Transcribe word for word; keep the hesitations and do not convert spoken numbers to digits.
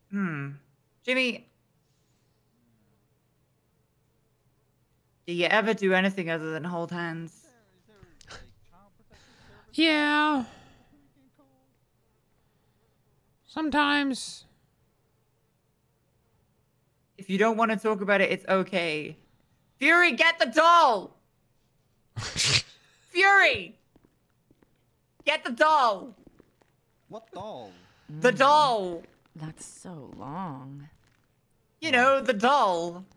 Hmm. Jimmy, do you ever do anything other than hold hands? Yeah. Sometimes. If you don't want to talk about it, it's okay. Fury, get the doll! Fury! Get the doll! What doll? The doll! That's so long. You know, the doll.